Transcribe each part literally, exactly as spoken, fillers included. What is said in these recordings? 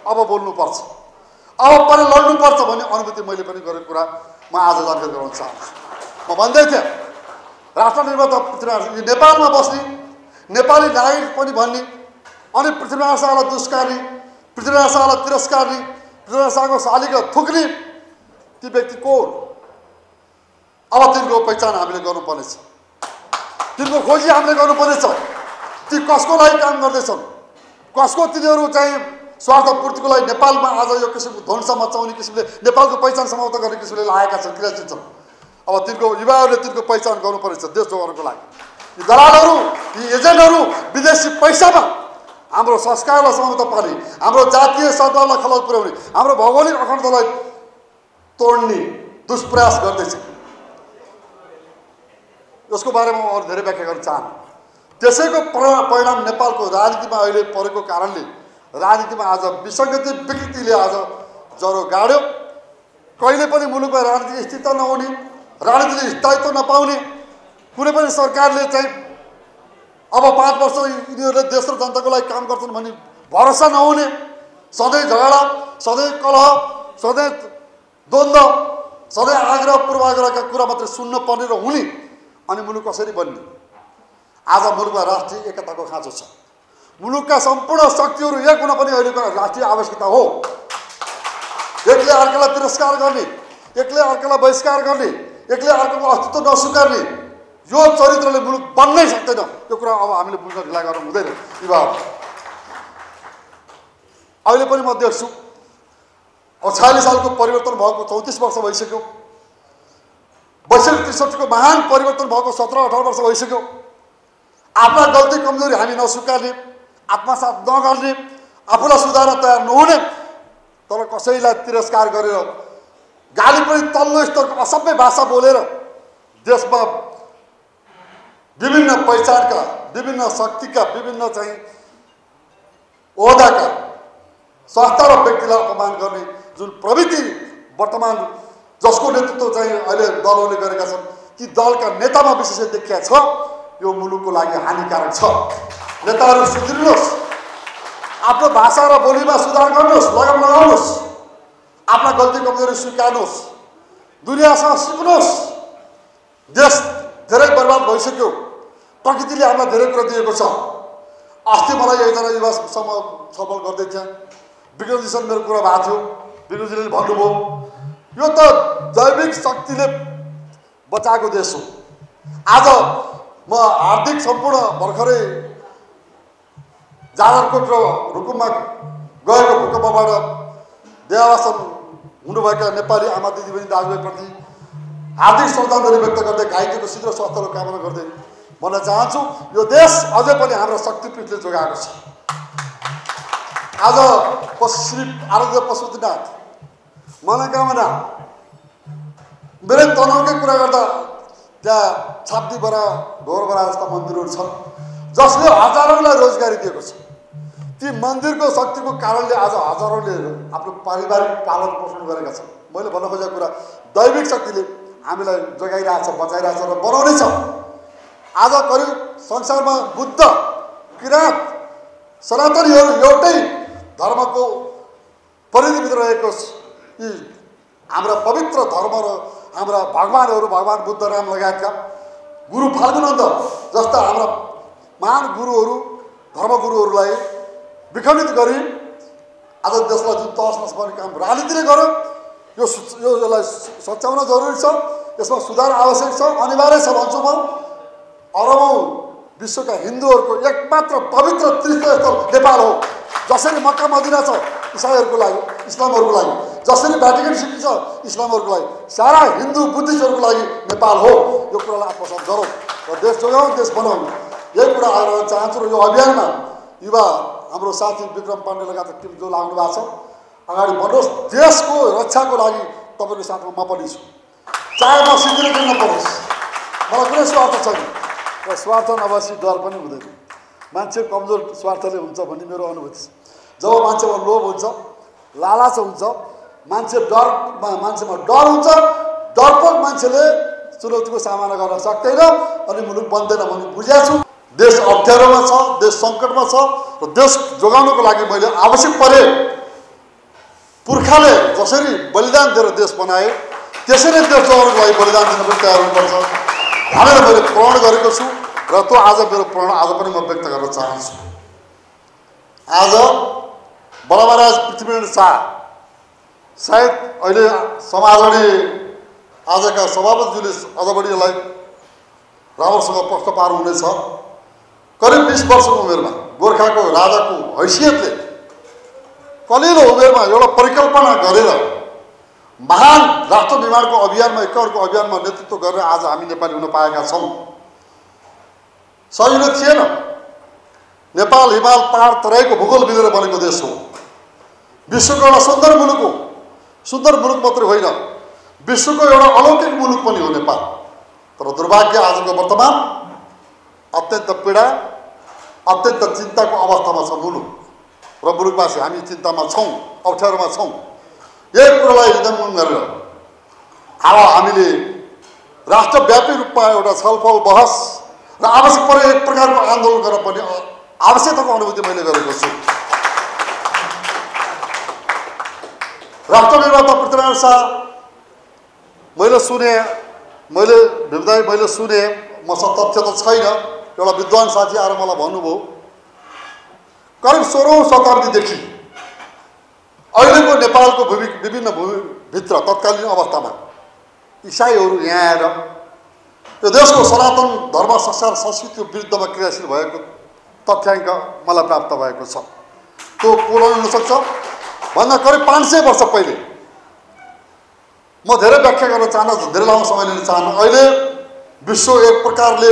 अब बोल्नुपर्छ, अब पनि लड्नुपर्छ भन्ने अनुभूति मैले पनि गरेको कुरा म आज जानकारी गराउन चाहन्छु। म भन्दै थिएँ राष्ट्र निर्माता पृथ्वीनारायण नेपालमा बस्ने नेपाली नागरिक पनि भन्ने अनि पृथ्वीनारायण शाहलाई दुष्कार्ने, पृथ्वीनारायण शाहलाई तिरस्कारने, पृथ्वीनारायण शाहको शालिका थुक्ने ती व्यक्ति को अब तिनको पहिचान हामीले गर्नुपर्नेछ, तिनको खोजी हामीले गर्नुपर्नेछ। ती कसको लागि काम गर्दैछन्, कसको तिनीहरू चाहिँ स्वार्थ पूर्तिको लागि नेपालमा आज यो किसिमको ध्वंस मचाउने किसिमले नेपालको पहिचान समाप्त गर्ने किसिमले लागेका छन्, क्रियाशील छन्। अब तिनको युवाहरूले तिनको पहिचान गर्नुपर्नेछ देश जोगाउनको लागि। यी दलालहरू, यी एजेन्टहरू विदेशी पैसामा हाम्रो संस्कारलाई समाप्त पार्ने, हाम्रो जातीय सद्भावलाई खलल पुर्याउने, हाम्रो भौगोलिक अखण्डतालाई तोड्ने दुष्प्रयास गर्दैछ। यसको बारेमा म अरू धेरै व्याख्या गर्न चाहन्छु। त्यसैको परिणाम नेपालको राजनीतिमा अहिले परेको कारणले राजनीतिमा आज विसङ्गति विकृतिले आज ज्वरो गाड्यो। कहिले पनि मुलुकमा राजनीतिक स्थिरता नहुने, राजनीतिले स्थायित्व नपाउने, कुनै पनि सरकारले चाहिँ अब पाँच वर्ष यिनीहरूले देश र जनताको लागि काम गर्छन् भन्ने भरोसा नहुने, सधैँ झगडा, सधैँ कलह, सधैँ द्वन्द्व, सधैँ आग्रह पूर्वाग्रहका कुरा मात्रै सुन्न पर्ने र हुने, अनि मुलुक कसरी बन्ने। आज मुलुकमा राष्ट्रिय एकताको खाँचो छ। मुलुकका सम्पूर्ण शक्तिहरू एक हुन पनि अहिलेको राष्ट्रिय आवश्यकता हो। एकले अर्कालाई तिरस्कार गर्ने, एकले अर्कालाई बहिष्कार गर्ने, एकले अर्काको अस्तित्व नस्वीकार्ने यो चरित्रले मुलुक बन्नै सक्दैन। यो कुरा अब हामीले बुझ्न ढिला गर्नु हुँदैन। युवा अहिले पनि म देख्छु छयालिस सालको परिवर्तन भएको चौतिस वर्ष भइसक्यो, बैसठी त्रिसठीको महान परिवर्तन भएको सत्र अठार वर्ष भइसक्यो। आफ्ना गल्ती कमजोरी हामी नस्वीकार्ने, आत्मसात नगर्ने, आफूलाई सुधार्न तयार नहुने, तर कसैलाई तिरस्कार गरेर गाली पनि तल्लो स्तरको असभ्य भाषा बोलेर देशमा विभिन्न पहिचानका, विभिन्न शक्तिका, विभिन्न चाहिँ ओहदाका संस्था र व्यक्तिलाई अपमान गर्ने जुन प्रवृत्ति वर्तमान जसको नेतृत्व चाहिँ अहिले दलहरूले गरेका छन्, ती दलका नेतामा विशेष देखिया छ। यो मुलुकको लागि हानिकारक छ। नेताहरू सुध्रिनुहोस्, आफ्नो भाषा र बोलीमा सुधार गर्नुहोस्, लगाम लगाउनुहोस्, आफ्ना गल्ती कमजोरी स्वीकार्नुहोस्, दुनियाँसँग सिक्नुहोस्। देश धेरै बर्बाद भइसक्यो, प्रकृतिले हामीलाई धेरै कुरा दिएको छ। अस्ति मलाई एकजना युवासँग छलफल गर्दै थिएँ, विक्रमजीसँग मेरो कुरा भएको थियो। विक्रमजीले भन्नुभयो यो त दैविक शक्तिले बचाएको देश हो। आज म हार्दिक सम्पूर्ण भर्खरै जाजरकोट र रुकुममा गएको भूकम्पबाट देहावसान हुनुभएका नेपाली आमा दिदीबहिनी दाजुभाइप्रति हार्दिक श्रद्धाञ्जली व्यक्त गर्दै घाइतेको शीघ्र स्वास्थ्यको कामना गर्दै भन्न चाहन्छु यो देश अझै पनि हाम्रो शक्तिपीठले जोगाएको छ। आज श्री आराध्य पशुपतिनाथ मनोकामना मेरै तनहुकै कुरा गर्दा त्यहाँ छाप्ती बरा ढोर बरा जस्ता मन्दिरहरू छन् जसले हजारौँलाई रोजगारी दिएको छ। ती मन्दिरको शक्तिको कारणले आज हजारौँले आफ्नो पारिवारिक पालन पोषण गरेका छन्। मैले भन्न खोजेको कुरा दैविक शक्तिले हामीलाई जोगाइरहेछ, बचाइरहेछ र बनाउनेछ। आज करिब संसारमा बुद्ध, किराँत, सनातनीहरू एउटै धर्मको परिधिभित्र रहेको यी हाम्रा पवित्र धर्म र हाम्रा भगवानहरू, भगवान बुद्ध, राम लगायतका गुरु फाल्गुनन्द जस्ता हाम्रा महान गुरुहरू, धर्मगुरुहरूलाई विखण्डित गरी आज देशलाई जुन तहस नहस पार्ने काम राजनीतिले गर्यो, यो यो यसलाई सच्याउन जरुरी छ। यसमा सुधार आवश्यक छ, अनिवार्य छ भन्छु म। अरबौँ विश्वका हिन्दूहरूको एकमात्र पवित्र तीर्थस्थल नेपाल हो। जसरी मक्का मदिना छ इसाईहरूको लागि, इस्लामहरूको लागि, जसरी भ्याटिकन सिटी छ इस्लामहरूको लागि, सारा हिन्दू बुद्धिस्टहरूको लागि नेपाल हो। यो कुरालाई आत्मसात गरौँ र देश जोगाउँ, देश बनाउँ। यही कुरा आग्रह चाहन्छु। र यो अभियानमा युवा हाम्रो साथी विक्रम पाण्डे लगायत टिम जो लाग्नु भएको छ, अगाडि बढ्नुहोस्। देशको रक्षाको लागि तपाईँको साथमा म पनि छु, चाहे म सिद्धिने किन नपरोस्। मलाई कुनै स्वार्थ छैन र स्वार्थ नभएपछि डर पनि हुँदैन। मान्छे कमजोर स्वार्थले हुन्छ भन्ने मेरो अनुभूति छ। जब मान्छेमा लोभ हुन्छ, लालच हुन्छ, मान्छे डरमा मान्छेमा डर हुन्छ, डरपोक मान्छेले चुनौतीको सामना गर्न सक्दैन अनि मुलुक बन्दैन भन्ने बुझेको छु। देश अप्ठ्यारोमा छ, देश सङ्कटमा छ र देश जोगाउनको लागि मैले आवश्यक परे पुर्खाले जसरी बलिदान दिएर देश बनाए त्यसरी देश जोगाउनको लागि बलिदान दिन पनि तयार हुनुपर्छ भनेर मैले प्रण गरेको छु र त्यो आज मेरो प्रण आज पनि म व्यक्त गर्न चाहन्छु। आज बलमहाराज पृथ्वीनारायण शाह सायद अहिले समाजले आजका सभापतिज्यूले अझ बढी यसलाई राम्रोसँग प्रश्न पार्नु हुनेछ। करिब बीस वर्षको उमेरमा गोर्खाको राजाको हैसियतले कलिलो उमेरमा एउटा परिकल्पना गरेर महान राष्ट्र निर्माणको अभियानमा एकअर्को अभियानमा नेतृत्व गरेर आज हामी नेपाली हुन पाएका छौँ। सजिलो थिएन। नेपाल हिमाल पहाड तराईको भूगोल मिलेर बनेको देश हो। विश्वको एउटा सुन्दर मुलुक हो। सुन्दर मुलुक मात्रै होइन, विश्वको एउटा अलौकिक मुलुक पनि हो नेपाल। तर दुर्भाग्य आजको वर्तमान अत्यन्त पीडा अत्यन्त चिन्ताको अवस्थामा छ मुलुक र मुलुकवासी हामी चिन्तामा छौँ, अप्ठ्यारोमा छौँ। यही कुरालाई नियन्त्रण गरेर अब हामीले राष्ट्रव्यापी रूपमा एउटा छलफल बहस र आवश्यक परे एक प्रकारको आन्दोलन गर्न पर्ने आवश्यकताको अनुभूति मैले गरेको छु। राष्ट्र निर्माता पृथ्वीनारायण शाह मैले सुने मैले भिमदाई मैले सुने मसँग तथ्य त छैन। एउटा विद्वान साथी आएर मलाई भन्नुभयो करिब सोह्रौँ शताब्दीदेखि अहिलेको नेपालको भूमि विभिन्न भूमिभित्र तत्कालीन अवस्थामा इसाईहरू यहाँ आएर यो देशको सनातन धर्म संस्कार संस्कृतिको विरुद्धमा क्रियाशील भएको तथ्याङ्क मलाई प्राप्त भएको छ। त्यो पूर्ण हुनसक्छ भन्दा करिब पाँच सय वर्ष पहिले म धेरै व्याख्या गर्न चाहन्न, धेरै लामो समय लिन चाहन्न। अहिले विश्व एक प्रकारले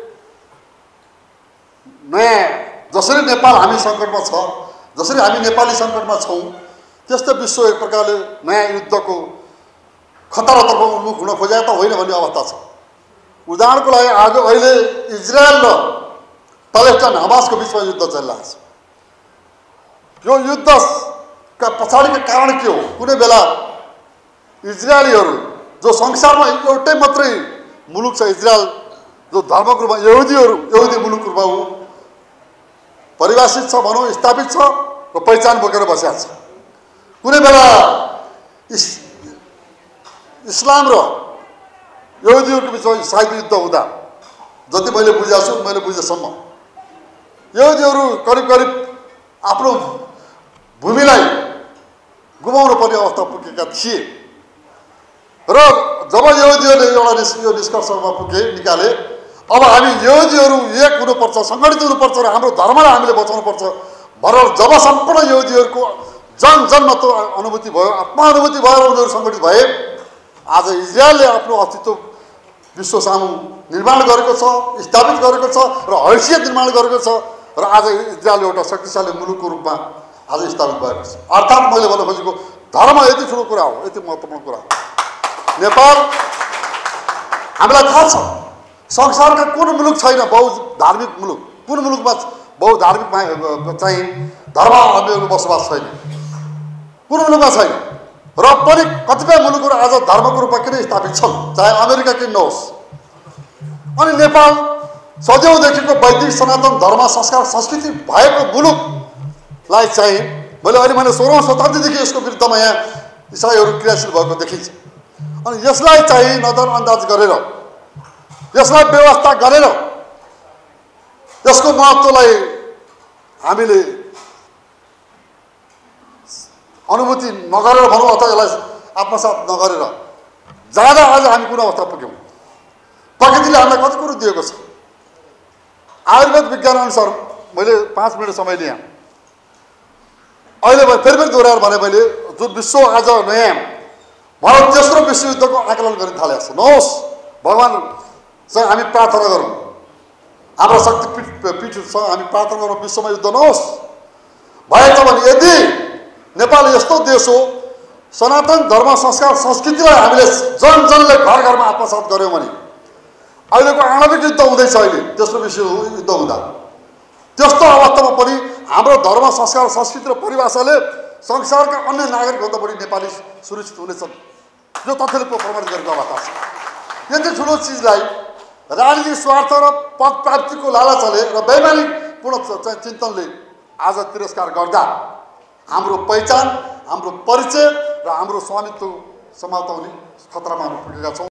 नयाँ जसरी नेपाल हामी सङ्कटमा छ, जसरी हामी नेपाली सङ्कटमा छौँ, त्यस्तै विश्व एक प्रकारले नयाँ युद्धको खतरातर्फ उन्मुख हुन खोजेको त होइन भन्ने अवस्था छ। उदाहरणको लागि आज अहिले इजरायल र प्यालेस्टाइन हमासको बिचमा युद्ध चलिरहेको छ। यो युद्धका पछाडिको कारण के हो? कुनै बेला इजरायलीहरू जो संसारमा एउटै मात्रै मुलुक छ इजरायल, जो धर्मको रूपमा यहुदीहरू यहुदी मुलुकको रूपमा हो परिभाषित छ भनौँ, स्थापित छ र पहिचान बोकेर बसेको छ। कुनै बेला इस इस्लाम र यहुदीहरूको बिचमा साहित्य युद्ध हुँदा जति मैले बुझेको छु मैले बुझेसम्म यहुदीहरू करिब करिब आफ्नो भूमिलाई गुमाउनु पर्ने अवस्था पुगेका थिए र जब यहुदीहरूले एउटा यो निष्कर्षमा पुगे निकाले अब हामी यहुदीहरू एक हुनुपर्छ, सङ्गठित हुनुपर्छ र हाम्रो धर्मलाई हामीले बचाउनुपर्छ भनेर जब सम्पूर्ण यहुदीहरूको जन जनमा त्यो अनुभूति भयो, आत्मानुभूति भएर उनीहरू सङ्गठित भए आज इजरायलले आफ्नो अस्तित्व विश्व सामु निर्माण गरेको छ, स्थापित गरेको छ र हैसियत निर्माण गरेको छ र आज इजरायल एउटा शक्तिशाली मुलुकको रूपमा आज स्थापित भएको छ। अर्थात् मैले भन्न खोजेको धर्म यति ठुलो कुरा हो, यति महत्त्वपूर्ण कुरा हो। नेपाल हामीलाई थाहा छ संसारका कुन मुलुक छैन बहु धार्मिक मुलुक, कुन मुलुकमा बहु धार्मिक चाहिँ धर्मावलम्बीहरूको बसोबास छैन, कुन मुलुकमा छैन र पनि कतिपय मुलुकहरू आज धर्मको रूपमा किन स्थापित छन्, चाहे अमेरिका किन नहोस्। अनि नेपाल सदैवदेखिको वैदिक सनातन धर्म संस्कार संस्कृति भएको मुलुकलाई चाहिँ मैले अहिले मैले सोह्रौँ शताब्दीदेखि यसको विरुद्धमा यहाँ इसाईहरू क्रियाशील भएको देखिन्छ। अनि यसलाई चाहिँ नजरअन्दाज गरेर यसलाई व्यवस्था गरेर यसको महत्त्वलाई हामीले अनुभूति नगरेर भनौँ अथवा यसलाई आत्मसात नगरेर जाँदा आज हामी कुन अवस्था पुग्यौँ। प्रकृतिले हामीलाई कति कुरो दिएको छ। आयुर्वेद विज्ञान अनुसार मैले पाँच मिनट समय लिएँ। अहिले फेरि फेरि दोहोऱ्याएर भने मैले जुन विश्व आज नयाँ भनौँ तेस्रो विश्वयुद्धको आकलन गर्न थालेको छ। नहोस् भगवान चाहिँ हामी प्रार्थना गरौँ, हाम्रो शक्ति पीठ पीठसँग हामी प्रार्थना गरौँ विश्वमा युद्ध नहोस्। भएछ भने यदि नेपाल यस्तो देश हो सनातन धर्म संस्कार संस्कृतिलाई हामीले जन जनले घर घरमा आत्मसात गऱ्यौँ भने अहिलेको आणविक युद्ध हुँदैछ। अहिले तेस्रो विश्व युद्ध हुँदा त्यस्तो अवस्थामा पनि हाम्रो धर्म संस्कार संस्कृति र परिभाषाले संसारका अन्य नागरिकभन्दा बढी नेपाली सुरक्षित हुनेछन्, यो तथ्यले प्रमाणित गरेको अवस्था छ। यति ठुलो चिजलाई राजनीतिक स्वार्थ र पद प्राप्तिको लालचले र वैमानिकपूर्ण चिन्तनले आज तिरस्कार गर्दा हाम्रो पहिचान हाम्रो परिचय र हाम्रो स्वामित्व समाप्त हुने खतरामा हामी पुगेका छौँ।